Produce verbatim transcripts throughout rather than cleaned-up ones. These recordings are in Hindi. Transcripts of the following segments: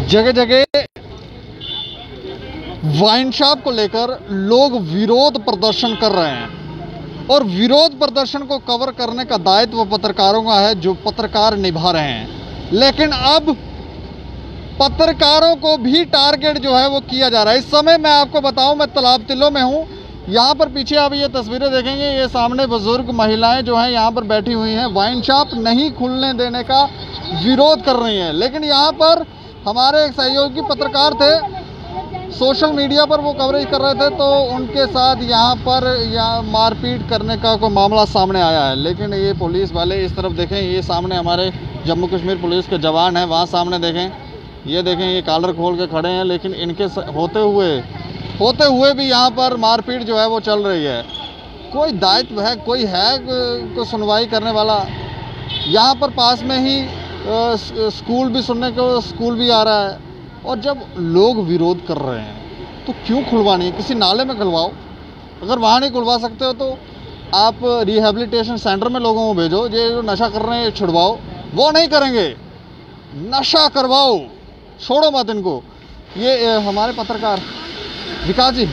जगह जगह वाइन शॉप को लेकर लोग विरोध प्रदर्शन कर रहे हैं और विरोध प्रदर्शन को कवर करने का दायित्व पत्रकारों का है, जो पत्रकार निभा रहे हैं। लेकिन अब पत्रकारों को भी टारगेट जो है वो किया जा रहा है। इस समय मैं आपको बताऊं, मैं तालाब तिल्लो में हूं। यहाँ पर पीछे आप ये तस्वीरें देखेंगे, ये सामने बुजुर्ग महिलाएं जो हैं यहाँ पर बैठी हुई हैं, वाइन शॉप नहीं खुलने देने का विरोध कर रही हैं। लेकिन यहाँ पर हमारे एक सहयोगी पत्रकार थे, सोशल मीडिया पर वो कवरेज कर रहे थे, तो उनके साथ यहाँ पर यहाँ मारपीट करने का कोई मामला सामने आया है। लेकिन ये पुलिस वाले इस तरफ देखें, ये सामने हमारे जम्मू कश्मीर पुलिस के जवान हैं, वहाँ सामने देखें, ये देखें, ये कॉलर खोल के खड़े हैं। लेकिन इनके होते हुए होते हुए भी यहाँ पर मारपीट जो है वो चल रही है। कोई दायित्व है, कोई है कोई सुनवाई करने वाला? यहाँ पर पास में ही स्कूल भी सुनने को स्कूल भी आ रहा है। और जब लोग विरोध कर रहे हैं तो क्यों खुलवानी है? किसी नाले में खुलवाओ। अगर वहाँ नहीं खुलवा सकते हो तो आप रिहेबिलिटेशन सेंटर में लोगों को भेजो। ये जो नशा कर रहे हैं छुड़वाओ। वो नहीं करेंगे, नशा करवाओ, छोड़ो मत इनको। ये हमारे पत्रकार विकास जी,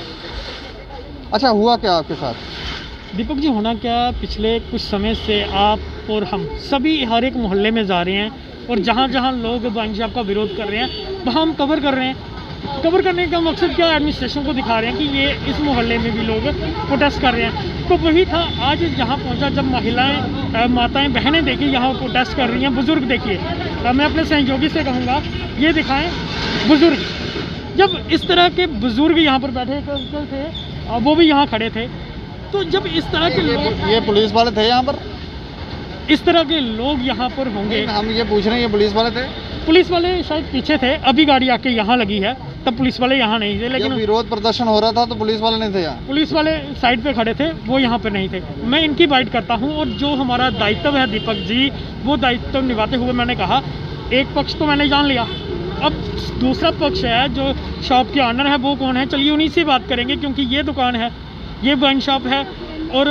अच्छा हुआ क्या आपके साथ? दीपक जी, होना क्या, पिछले कुछ समय से आप और हम सभी हर एक मोहल्ले में जा रहे हैं और जहाँ जहाँ लोग वाइन शॉप का विरोध कर रहे हैं वहाँ हम कवर कर रहे हैं। कवर करने का मकसद क्या है? एडमिनिस्ट्रेशन को दिखा रहे हैं कि ये इस मोहल्ले में भी लोग प्रोटेस्ट कर रहे हैं। तो वही था आज यहाँ पहुँचा, जब महिलाएं, माताएं, बहनें देखिए यहाँ प्रोटेस्ट कर रही हैं। बुजुर्ग देखिए, मैं अपने सहयोगी से कहूँगा ये दिखाएं, बुजुर्ग, जब इस तरह के बुजुर्ग यहाँ पर बैठे थे, वो भी यहाँ खड़े थे, तो जब इस तरह के लोग, ये पुलिस वाले थे यहाँ पर, इस तरह के लोग यहाँ पर होंगे। हम ये पूछ रहे हैं, ये पुलिस वाले थे? पुलिस वाले शायद पीछे थे, अभी गाड़ी आके यहाँ लगी है, तब पुलिस वाले यहाँ नहीं थे। लेकिन विरोध प्रदर्शन हो रहा था तो पुलिस वाले नहीं थे यहाँ? पुलिस वाले साइड पे खड़े थे, वो यहाँ पे नहीं थे। मैं इनकी बाइट करता हूँ और जो हमारा दायित्व है दीपक जी, वो दायित्व निभाते हुए मैंने कहा, एक पक्ष तो मैंने जान लिया, अब दूसरा पक्ष है, जो शॉप के ऑनर है, वो कौन है, चलिए उन्हीं से बात करेंगे। क्योंकि ये दुकान है, ये वाइन शॉप है और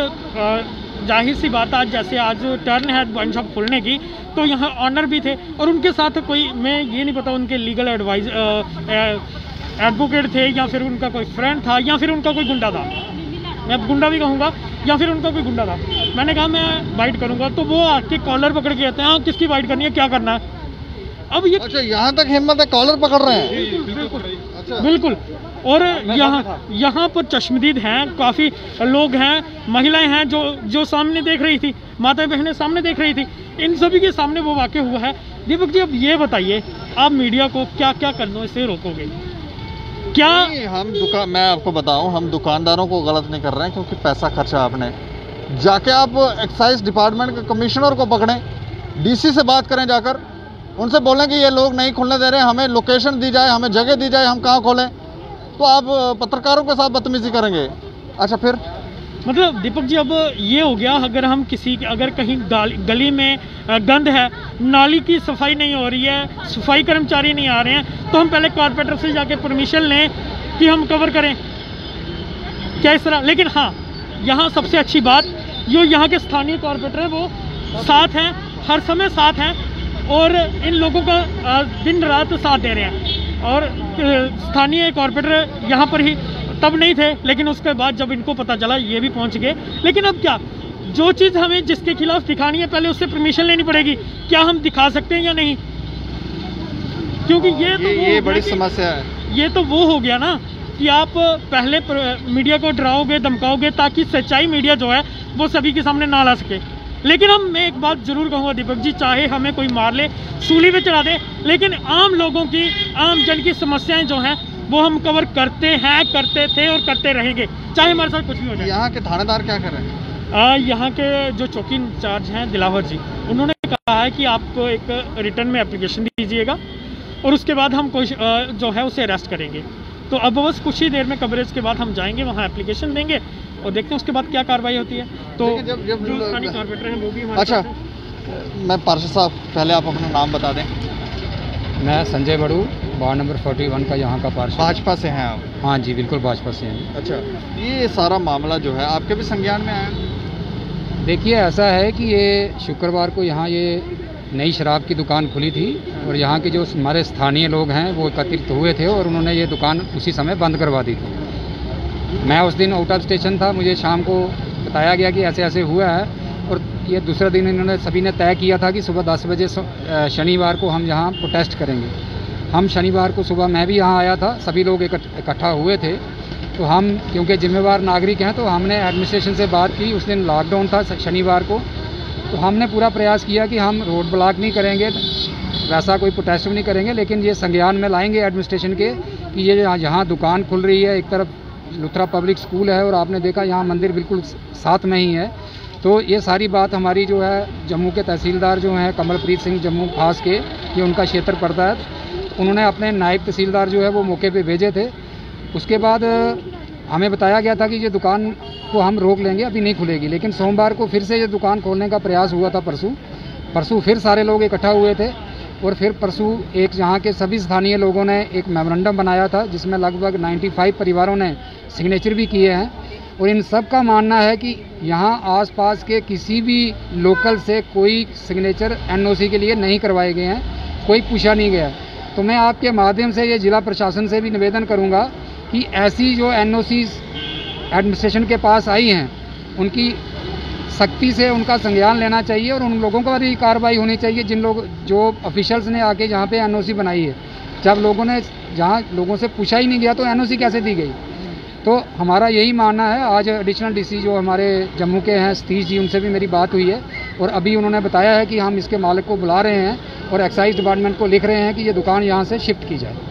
जाहिर सी बात, आज जैसे आज टर्न है वाइन शॉप खोलने की, तो यहाँ ऑनर भी थे और उनके साथ कोई, मैं ये नहीं पता उनके लीगल एडवाइज एडवोकेट थे या फिर उनका कोई फ्रेंड था या फिर उनका कोई गुंडा था, मैं गुंडा भी कहूँगा, या फिर उनका कोई गुंडा था। मैंने कहा मैं बाइट करूँगा, तो वो आके कॉलर पकड़ के कहते हैं, हाँ किसकी बाइट करनी है, क्या करना है। अब ये अच्छा, यहाँ तक हिम्मत है, कॉलर पकड़ रहे हैं? बिल्कुल बिल्कुल, अच्छा। बिल्कुल। और यहाँ यहाँ पर चश्मदीद हैं, काफ़ी लोग हैं, महिलाएं हैं जो जो सामने देख रही थी, माताएं बहनें सामने देख रही थी, इन सभी के सामने वो वाक़या हुआ है। दीपक जी, अब ये बताइए, आप मीडिया को क्या क्या करने से रोकोगे? क्या हम दुकान, मैं आपको बताऊं, हम दुकानदारों को गलत नहीं कर रहे हैं, क्योंकि पैसा खर्चा आपने, जाके आप एक्साइज डिपार्टमेंट के कमिश्नर को पकड़ें, डीसी से बात करें, जाकर उनसे बोलें कि ये लोग नहीं खुलने दे रहे, हमें लोकेशन दी जाए, हमें जगह दी जाए, हम कहाँ खोलें। तो आप पत्रकारों के साथ बदतमीजी करेंगे? अच्छा, फिर मतलब दीपक जी, अब ये हो गया, अगर हम किसी, अगर कहीं गली में गंद है, नाली की सफाई नहीं हो रही है, सफाई कर्मचारी नहीं आ रहे हैं, तो हम पहले कॉर्पोरेटर से जाके परमिशन लें कि हम कवर करें, क्या इस तरह? लेकिन हाँ, यहाँ सबसे अच्छी बात, जो यहाँ के स्थानीय कॉर्पोरेटर हैं वो साथ हैं, हर समय साथ हैं और इन लोगों का दिन रात साथ दे रहे हैं। और स्थानीय कॉर्पोरेटर यहाँ पर ही तब नहीं थे, लेकिन उसके बाद जब इनको पता चला ये भी पहुँच गए। लेकिन अब क्या, जो चीज़ हमें जिसके खिलाफ दिखानी है, पहले उससे परमिशन लेनी पड़ेगी, क्या हम दिखा सकते हैं या नहीं? क्योंकि ये तो ये, ये बड़ी समस्या है। ये तो वो हो गया ना कि आप पहले मीडिया को डराओगे, धमकाओगे, ताकि सच्चाई मीडिया जो है वो सभी के सामने ना ला सके। लेकिन हम, मैं एक बात जरूर कहूँगा दीपक जी, चाहे हमें कोई मार ले, सूली पे चढ़ा दे, लेकिन आम लोगों की, आम जन की समस्याएं जो हैं वो हम कवर करते हैं, करते थे और करते रहेंगे, चाहे हमारे साथ कुछ भी हो जाए। यहाँ के थानेदार क्या कर रहे हैं? यहाँ के जो चौकी इंचार्ज हैं दिलावर जी, उन्होंने कहा है कि आपको एक रिटर्न में एप्लीकेशन दीजिएगा और उसके बाद हम कोई जो है उसे अरेस्ट करेंगे। तो अब बस कुछ ही देर में कवरेज के बाद हम जाएंगे, वहाँ एप्लीकेशन देंगे और देखते हैं उसके बाद क्या कार्रवाई होती है। तो जब जब जो स्थानीय कॉर्पोरेटर हैं वो भी हमारे। अच्छा, मैं पार्षद साहब, पहले आप अपना नाम बता दें। मैं संजय बड़ू, वार्ड नंबर इकतालीस का यहाँ का पार्षद। भाजपा से हैं आप? हाँ जी, बिल्कुल भाजपा से हैं। अच्छा, ये सारा मामला जो है आपके भी संज्ञान में आया? देखिए, ऐसा है कि ये शुक्रवार को यहाँ ये नई शराब की दुकान खुली थी और यहाँ के जो हमारे स्थानीय लोग हैं वो एकत्रित हुए थे और उन्होंने ये दुकान उसी समय बंद करवा दी थी। मैं उस दिन आउट ऑफ स्टेशन था, मुझे शाम को बताया गया कि ऐसे ऐसे हुआ है और ये दूसरा दिन इन्होंने सभी ने तय किया था कि सुबह दस बजे शनिवार को हम यहाँ प्रोटेस्ट करेंगे। हम शनिवार को सुबह मैं भी यहाँ आया था, सभी लोग इकट्ठा हुए थे। तो हम क्योंकि जिम्मेवार नागरिक हैं तो हमने एडमिनिस्ट्रेशन से बात की। उस दिन लॉकडाउन था शनिवार को, तो हमने पूरा प्रयास किया कि हम रोड ब्लॉक नहीं करेंगे, वैसा कोई प्रोटेस्ट भी नहीं करेंगे, लेकिन ये संज्ञान में लाएंगे एडमिनिस्ट्रेशन के कि ये यहाँ दुकान खुल रही है, एक तरफ लुथरा पब्लिक स्कूल है और आपने देखा यहाँ मंदिर बिल्कुल साथ में ही है। तो ये सारी बात हमारी जो है जम्मू के तहसीलदार जो हैं कमलप्रीत सिंह जम्मू खास के, ये उनका क्षेत्र पड़ता है, उन्होंने अपने नायब तहसीलदार जो है वो मौके पे भेजे थे। उसके बाद हमें बताया गया था कि ये दुकान को हम रोक लेंगे, अभी नहीं खुलेगी, लेकिन सोमवार को फिर से ये दुकान खोलने का प्रयास हुआ था। परसों परसों फिर सारे लोग इकट्ठा हुए थे और फिर परसों एक यहाँ के सभी स्थानीय लोगों ने एक मेमोरेंडम बनाया था जिसमें लगभग पचानवे परिवारों ने सिग्नेचर भी किए हैं और इन सब का मानना है कि यहाँ आसपास के किसी भी लोकल से कोई सिग्नेचर एनओसी के लिए नहीं करवाए गए हैं, कोई पूछा नहीं गया। तो मैं आपके माध्यम से ये जिला प्रशासन से भी निवेदन करूँगा कि ऐसी जो एनओसी एडमिनिस्ट्रेशन के पास आई हैं उनकी सख्ती से उनका संज्ञान लेना चाहिए और उन लोगों पर भी कार्रवाई होनी चाहिए जिन लोग जो ऑफिशियल्स ने आके यहाँ पे एनओसी बनाई है। जब लोगों ने जहाँ लोगों से पूछा ही नहीं गया तो एनओसी कैसे दी गई? तो हमारा यही मानना है। आज एडिशनल डीसी जो हमारे जम्मू के हैं सतीश जी, उनसे भी मेरी बात हुई है और अभी उन्होंने बताया है कि हम इसके मालिक को बुला रहे हैं और एक्साइज डिपार्टमेंट को लिख रहे हैं कि ये दुकान यहाँ से शिफ्ट की जाए।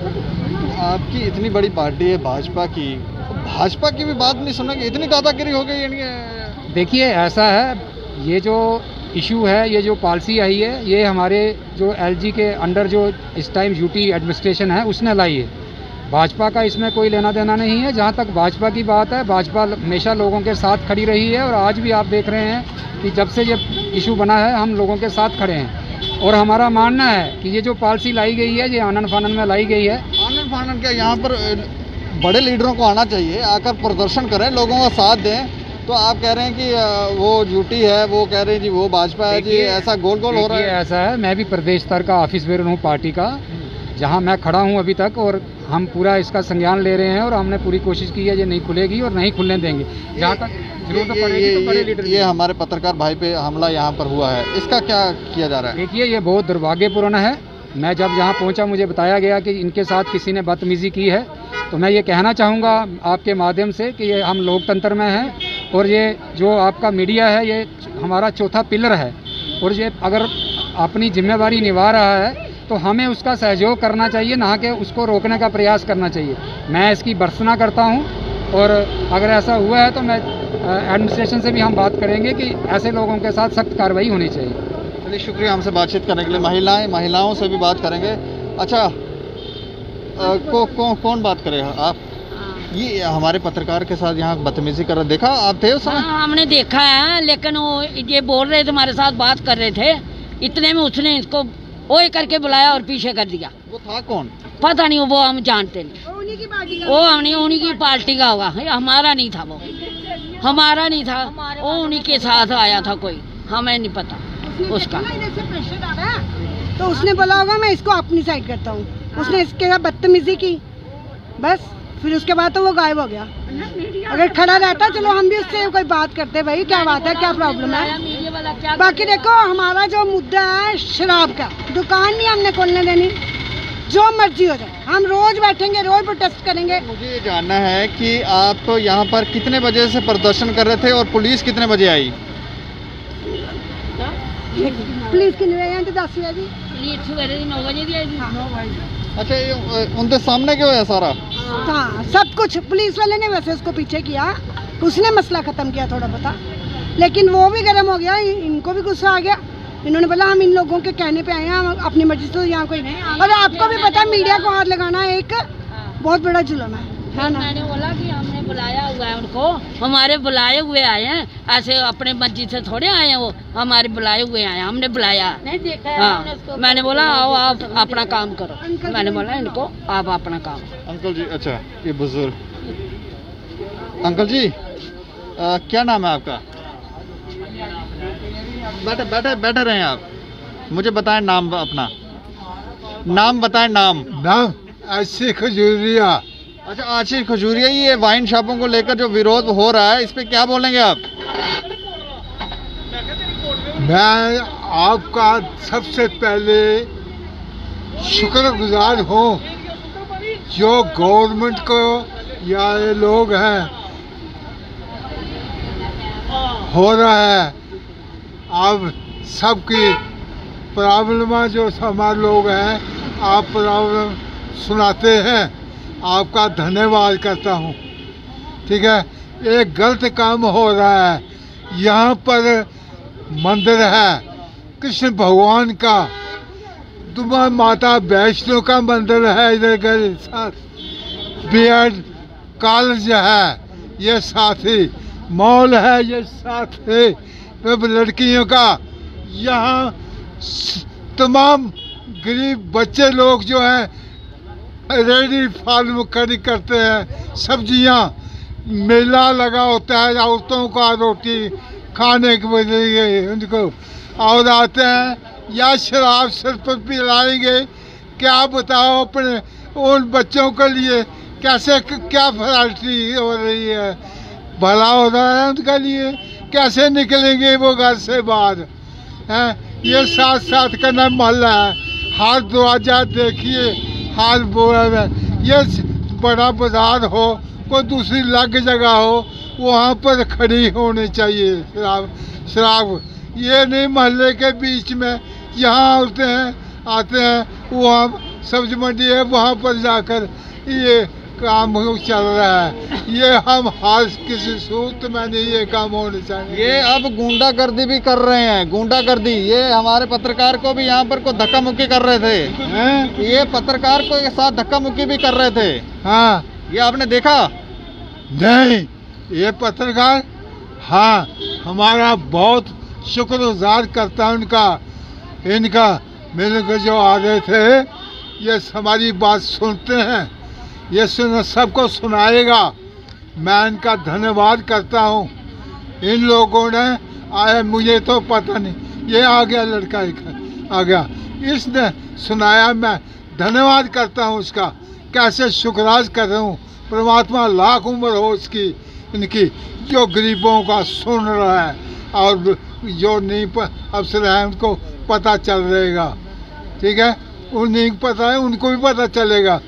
आपकी इतनी बड़ी पार्टी है भाजपा की, भाजपा की भी बात नहीं सुनेंगे, इतनी दादागिरी हो गई यानी? देखिए ऐसा है, ये जो इशू है, ये जो पॉलिसी आई है, ये हमारे जो एलजी के अंडर जो इस टाइम यूटी एडमिनिस्ट्रेशन है उसने लाई है। भाजपा का इसमें कोई लेना देना नहीं है। जहाँ तक भाजपा की बात है, भाजपा हमेशा लोगों के साथ खड़ी रही है और आज भी आप देख रहे हैं कि जब से ये इशू बना है हम लोगों के साथ खड़े हैं और हमारा मानना है कि ये जो पॉलिसी लाई गई है ये आनन फानन में लाई गई है। आनन फानन क्या, यहाँ पर बड़े लीडरों को आना चाहिए, आकर प्रदर्शन करें, लोगों का साथ दें। तो आप कह रहे हैं कि वो यूटी है, वो कह रहे हैं जी वो भाजपा है जी, ऐसा गोल गोल हो रहा है। ऐसा है, मैं भी प्रदेश स्तर का ऑफिस बेयर हूँ पार्टी का, जहाँ मैं खड़ा हूँ अभी तक, और हम पूरा इसका संज्ञान ले रहे हैं और हमने पूरी कोशिश की है ये नहीं खुलेगी और नहीं खुलने देंगे जहाँ तक जरूरत पड़ेगी। तो बड़े लीडर, ये हमारे पत्रकार भाई पे हमला यहाँ पर हुआ है, इसका क्या किया जा रहा है? देखिए ये बहुत दुर्भाग्यपूर्ण है। मैं जब यहाँ पहुँचा मुझे बताया गया कि इनके साथ किसी ने बदतमीजी की है, तो मैं ये कहना चाहूँगा आपके माध्यम से कि ये हम लोकतंत्र में हैं और ये जो आपका मीडिया है ये हमारा चौथा पिलर है और ये अगर अपनी जिम्मेवारी निभा रहा है तो हमें उसका सहयोग करना चाहिए, ना कि उसको रोकने का प्रयास करना चाहिए। मैं इसकी भर्त्सना करता हूँ और अगर ऐसा हुआ है तो मैं एडमिनिस्ट्रेशन से भी हम बात करेंगे कि ऐसे लोगों के साथ सख्त कार्रवाई होनी चाहिए। चलिए शुक्रिया हमसे बातचीत करने के लिए। महिलाएं महिलाओं से भी बात करेंगे। अच्छा आ, को, को, कौन बात करेगा आप? ये हमारे पत्रकार के साथ यहाँ बदतमीजी कर रहे, देखा आप थे उस समय? हाँ, हमने देखा है, लेकिन वो ये बोल रहे थे हमारे साथ बात कर रहे थे, इतने में उसने इसको ओए करके बुलाया और पीछे कर दिया। वो था कौन? पता नहीं, वो हम जानते नहीं, उन्हीं की पार्टी का, वो हमने उन्हीं की पार्टी का होगा, हमारा नहीं था, वो हमारा नहीं था, वो उन्हीं के साथ आया था कोई, हमें नहीं पता उसका। तो उसने बोला होगा मैं इसको अपनी साइड करता हूँ, उसने इसके साथ बदतमीजी की, बस फिर उसके बाद तो वो गायब हो गया। अगर खड़ा रहता चलो हम भी उससे कोई बात करते, भाई क्या बात है, क्या प्रॉब्लम है। बाकी देखो हमारा जो मुद्दा है शराब का, दुकान नहीं हमने खोलने देनी, जो मर्जी हो जाए, हम रोज बैठेंगे, रोज प्रोटेस्ट करेंगे। मुझे ये जानना है कि आप तो यहाँ पर कितने बजे से प्रदर्शन कर रहे थे और पुलिस कितने बजे आई? पुलिस कितने बजे आई? दस बजे। पुलिस नौ बजे दी आई। अच्छा ये उनके सामने क्यों है सारा? हाँ सब कुछ पुलिस वाले ने वैसे उसको पीछे किया, उसने मसला खत्म किया थोड़ा पता, लेकिन वो भी गर्म हो गया, इनको भी गुस्सा आ गया। इन्होंने बोला हम इन लोगों के कहने पे आए हैं, हम अपनी मर्जी से यहाँ कोई नहीं। और आपको भी पता है मीडिया को हाथ लगाना एक बहुत बड़ा जुल्म है, है ना? मैंने बोला कि हमने बुलाया हुआ है उनको, हमारे बुलाए हुए आए हैं, ऐसे अपने मर्जी से थोड़े आए हैं, वो हमारे बुलाए हुए आए हैं, हमने बुलाया नहीं देखा है। हाँ, मैंने बोला आओ आप अपना काम करो, मैंने बोला इनको आप अपना काम। अंकल जी, अच्छा ये बुजुर्ग अंकल जी, आ, क्या नाम है आपका? बैठे बैठे बैठे रहे आप। मुझे बताएं नाम अपना, नाम बताएं नाम। नाम आशीष खजूरिया। अच्छा, आशीष खजूरिया, ये वाइन शॉपों को लेकर जो विरोध हो रहा है, इस पे क्या बोलेंगे आप? मैं आपका सबसे पहले शुक्रगुजार हूँ जो गवर्नमेंट को या ये लोग हैं हो रहा है। अब सबकी प्रॉब्लम जो हमारे लोग हैं, आप प्रॉब्लम सुनाते हैं, आपका धन्यवाद करता हूँ। ठीक है, एक गलत काम हो रहा है। यहाँ पर मंदिर है कृष्ण भगवान का, दुमा माता वैष्णो का मंदिर है, इधर के साथ बी एड कॉलेज है, ये साथ ही मॉल है, ये साथ ही लड़कियों का। यहाँ तमाम गरीब बच्चे लोग जो हैं रेडी फार्म खड़ी करते हैं, सब्जियाँ, मेला लगा होता है औरतों का रोटी खाने के लिए उनको, और आते हैं या शराब सिर पर पिलाएंगे। क्या बताओ अपने उन बच्चों के लिए कैसे क्या फैसिलिटी हो रही है, भला हो रहा है उनके लिए, कैसे निकलेंगे वो घर से बाहर हैं। ये साथ साथ करना मोहल्ला है, हर दरवाजा देखिए, हर बोरा ये बड़ा बाजार हो, कोई दूसरी अलग जगह हो, वहाँ पर खड़ी होनी चाहिए शराब शराब ये नहीं मोहल्ले के बीच में। यहाँ आते हैं आते हैं वहाँ सब्जी मंडी है, वहाँ पर जाकर ये काम चल रहा है। ये हम हाल किसी सूरत में नहीं ये काम होने चाहिए। ये अब गुंडागर्दी भी कर रहे हैं, गुंडागर्दी। ये हमारे पत्रकार को भी यहाँ पर को धक्का मुक्की कर रहे थे हैं? ये पत्रकार को के साथ धक्का मुक्की भी कर रहे थे। हाँ, ये आपने देखा? नहीं, ये पत्रकार हाँ हमारा बहुत शुक्रगुजार करता है उनका, इनका मेरे को जो आ रहे थे, ये हमारी बात सुनते हैं, ये सुन सबको सुनाएगा। मैं इनका धन्यवाद करता हूँ। इन लोगों ने आया, मुझे तो पता नहीं, ये आ गया लड़का एक आ गया, इसने सुनाया, मैं धन्यवाद करता हूँ उसका, कैसे शुक्राज कर रहा हूँ। परमात्मा लाख उम्र हो इसकी, इनकी, जो गरीबों का सुन रहा है और जो नहीं अफसर है उनको पता चल रहेगा। ठीक है, उन नहीं पता है उनको भी पता चलेगा।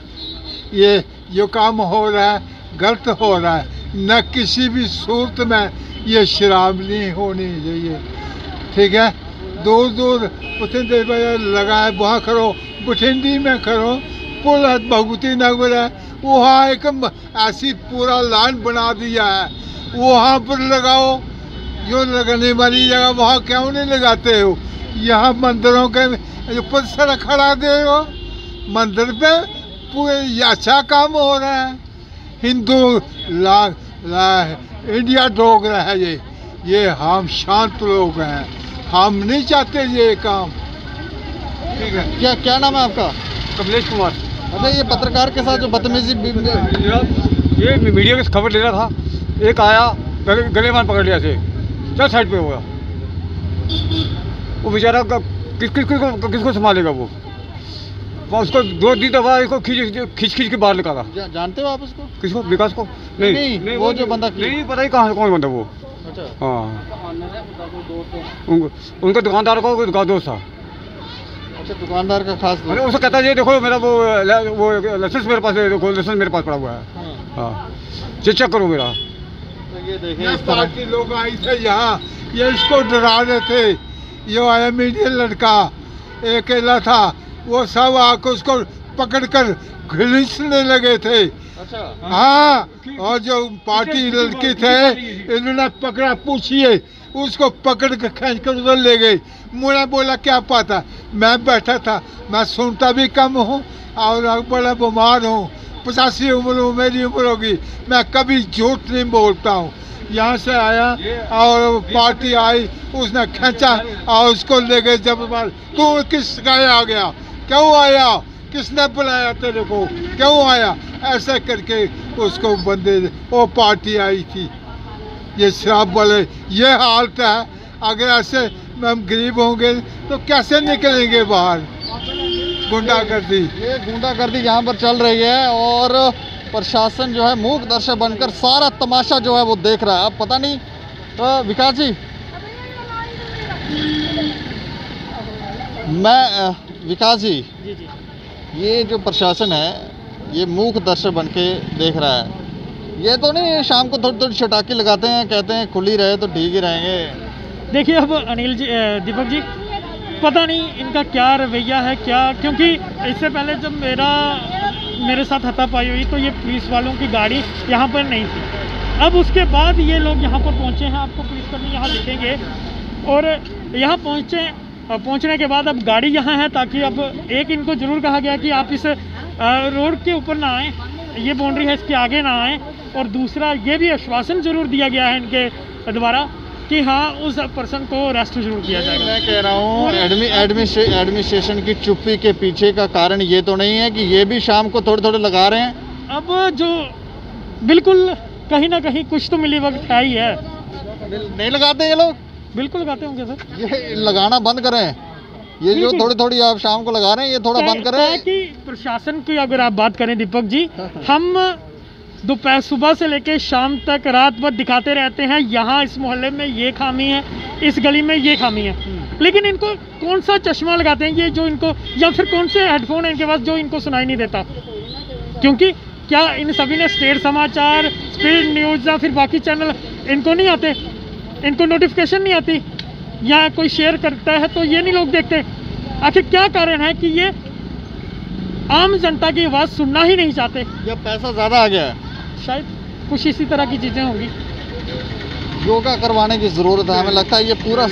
ये जो काम हो रहा है गलत हो रहा है, न किसी भी सूरत में ये शराब नहीं होनी चाहिए। ठीक है, दूर दूर बठिंडे में लगा है, वहाँ करो, बठिंडी में करो, पुल भगवती नगर है, वहाँ एक ऐसी पूरा लाइन बना दिया है, वहाँ पर लगाओ। जो लगाने वाली जगह वहाँ क्यों नहीं लगाते हो? यहाँ मंदिरों के ऊपर सड़क खड़ा दे हो, मंदिर पे पूरे अच्छा काम हो रहा है। हिंदू ला, ला, इंडिया डोग रहा है ये ये हम शांत लोग हैं, हम नहीं चाहते ये काम। ठीक है, क्या क्या नाम है आपका? कमलेश कुमार। अच्छा, ये पत्रकार के साथ जो बदतमीजी, ये मीडिया की खबर ले रहा था, एक आया गले, गले मान पकड़ लिया से, चल साइड पे हुआ। वो बेचारा किस किस किसको किसको संभालेगा वो? उसको दो दिन दफा इसको खींच खींच खींच के बाहर निकाला। जा, जानते हो आप उसको? किसको? विकास को? नहीं, नहीं, नहीं वो, वो जो बंदा नहीं पता ही कहाँ कौन बंदा वो। अच्छा, हाँ, उनका दुकानदार को दुकान दोस्त था। अच्छा, दुकानदार का खास दोस्त। अरे उसको कहता है ये देखो मेरा वो वो लाइसेंस मेरे पास है, देखो लाइसेंस मेरे पास पड़ा हुआ है। हाँ, चेक करो मेरा। तो ये देखिए, इस तरह के लोग आए थे यहाँ, ये इसको डरा रहे थे। ये आया मीडिया लड़का, एक अकेला था, वो सब आकर उसको पकड़कर घिसने लगे थे। अच्छा, हाँ, और जो पार्टी लड़की थे इन्होंने पकड़ा, पूछिए, उसको पकड़ कर खींच कर उधर ले गई। मुझे बोला क्या पता, मैं बैठा था, मैं सुनता भी कम हूँ और बड़ा बीमार हूँ, पचासी उम्र हो, मेरी उम्र होगी, मैं कभी झूठ नहीं बोलता हूँ। यहाँ से आया और पार्टी आई, उसने खींचा और उसको ले गए। जब तू किस गाय आ गया, क्यों आया, किसने बुलाया तेरे को, क्यों आया, ऐसे करके उसको बंदे, वो पार्टी आई थी। ये शराब वाले ये हालत है। अगर ऐसे हम गरीब होंगे तो कैसे निकलेंगे बाहर? गुंडागर्दी, ये गुंडागर्दी यहाँ पर चल रही है और प्रशासन जो है मूक दर्शक बनकर सारा तमाशा जो है वो देख रहा है। अब पता नहीं तो विकास जी, मैं अ, विकास जी, जी जी ये जो प्रशासन है ये मूक दर्शक बन के देख रहा है, ये तो नहीं शाम को थोड़ी थोड़ी चटाकी लगाते हैं, कहते हैं खुली रहे तो ठीक ही रहेंगे। देखिए अब अनिल जी, अ, दीपक जी, पता नहीं इनका क्या रवैया है क्या, क्योंकि इससे पहले जब मेरा मेरे साथ हाथापाई हुई तो ये पुलिस वालों की गाड़ी यहाँ पर नहीं थी। अब उसके बाद ये लोग यहाँ पर पहुँचे हैं, आपको पुलिसकर्मी यहाँ दिखेंगे, और यहाँ पहुँचे पहुँचने के बाद अब गाड़ी यहाँ है, ताकि अब एक इनको ज़रूर कहा गया कि आप इस रोड के ऊपर ना आएँ, ये बाउंड्री है इसके आगे ना आएँ, और दूसरा ये भी आश्वासन जरूर दिया गया है इनके द्वारा कि हाँ उस पर्सन को अरेस्ट जरूर किया जाएगा। मैं कह रहा हूँ एडमि, एडमिनिस्ट्रेशन की चुप्पी के पीछे का कारण ये तो नहीं है कि ये भी शाम को थोड़े थोड़े लगा रहे हैं? अब जो बिल्कुल कहीं ना कहीं कुछ तो मिली वक्त है ही है। नहीं लगाते ये लोग? बिल्कुल लगाते होंगे सर। ये लगाना बंद करें, ये जो थोड़ी थोड़ी आप शाम को लगा रहे हैं ये थोड़ा बंद करें। कि प्रशासन की अगर आप बात करें दीपक जी, हम दोपहर सुबह से लेकर शाम तक रात भर दिखाते रहते हैं यहाँ इस मोहल्ले में ये खामी है, इस गली में ये खामी है, लेकिन इनको कौन सा चश्मा लगाते हैं ये जो इनको, या फिर कौन से हेडफोन है इनके पास जो इनको सुनाई नहीं देता? क्योंकि क्या इन सभी ने स्टेट समाचार, स्पीड न्यूज़ या फिर बाकी चैनल इनको नहीं आते, इनको नोटिफिकेशन नहीं आती, या कोई शेयर करता है तो ये नहीं लोग देखते? आखिर क्या कारण है कि ये आम जनता की आवाज़ सुनना ही नहीं चाहते? या पैसा ज़्यादा आ गया है? शायद कुछ इसी तरह की चीज़ें होंगी। योगा करवाने की ज़रूरत है, हमें लगता है ये पूरा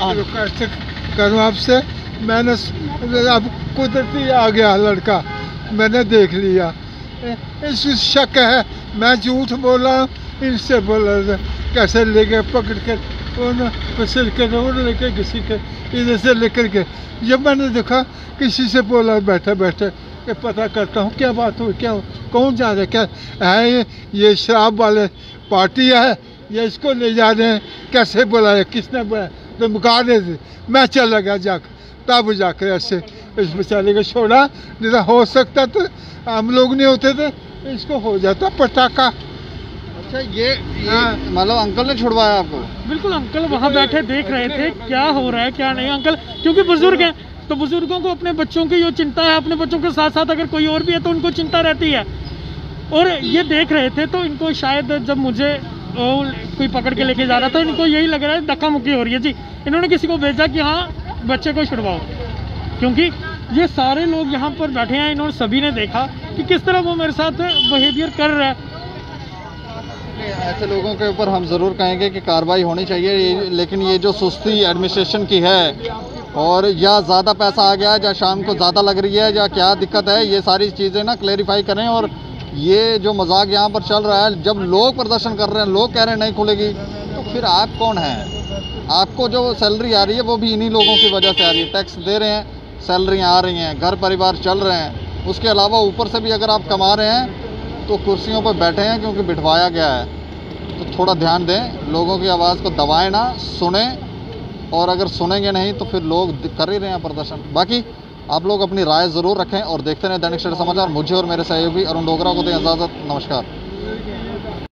करूँ आपसे, मैंने अब कुदरती आ गया लड़का, मैंने देख लिया, इस शक है, मैं झूठ बोला, इनसे बोला कैसे लेके पकड़ के फिसल के रोड लेके किसी के इधर से लेकर के, जब मैंने देखा किसी से बोला बैठे बैठे कि पता करता हूँ क्या बात हुई, क्या कौन जा रहे, क्या है ये ये शराब वाले पार्टी है, ये इसको ले जा रहे हैं, कैसे बुलाया, किसने बुलाया, तो मुका दे थे। मैं चला गया जाकर, तब जाकर ऐसे इस बेचारे को छोड़ा, नहीं तो हो सकता तो हम लोग नहीं होते थे इसको हो जाता पटाखा। अच्छा, ये, ये मतलब अंकल ने छुड़वाया आपको? बिल्कुल, अंकल वहाँ बैठे देख रहे थे क्या हो रहा है क्या नहीं। अंकल क्योंकि बुजुर्ग हैं तो बुजुर्गों को अपने बच्चों की जो चिंता है, अपने बच्चों के साथ साथ अगर कोई और भी है तो उनको चिंता रहती है, और ये देख रहे थे तो इनको शायद जब मुझे कोई पकड़ के लेके जा रहा था इनको यही लग रहा है धक्का मुक्की हो रही है जी, इन्होंने किसी को भेजा कि हाँ बच्चे को छुड़वाओ, क्योंकि ये सारे लोग यहाँ पर बैठे हैं, इन्होंने सभी ने देखा कि किस तरह वो मेरे साथ बिहेवियर कर रहा है। ऐसे लोगों के ऊपर हम ज़रूर कहेंगे कि कार्रवाई होनी चाहिए, लेकिन ये जो सुस्ती एडमिनिस्ट्रेशन की है, और या ज़्यादा पैसा आ गया है या शाम को ज़्यादा लग रही है या क्या दिक्कत है, ये सारी चीज़ें ना क्लेरिफाई करें। और ये जो मजाक यहाँ पर चल रहा है, जब लोग प्रदर्शन कर रहे हैं, लोग कह रहे हैं नहीं खुलेगी, तो फिर आप कौन हैं? आपको जो सैलरी आ रही है वो भी इन्हीं लोगों की वजह से आ रही है, टैक्स दे रहे हैं, सैलरियाँ आ रही हैं, घर परिवार चल रहे हैं, उसके अलावा ऊपर से भी अगर आप कमा रहे हैं तो कुर्सियों पर बैठे हैं क्योंकि बिठवाया गया है। तो थोड़ा ध्यान दें, लोगों की आवाज़ को दबाएं ना, सुने, और अगर सुनेंगे नहीं तो फिर लोग कर ही रहे हैं प्रदर्शन। बाकी आप लोग अपनी राय ज़रूर रखें और देखते रहें दैनिक सवेरा समाचार। मुझे और मेरे सहयोगी अरुण डोगरा को दें इजाज़त, नमस्कार।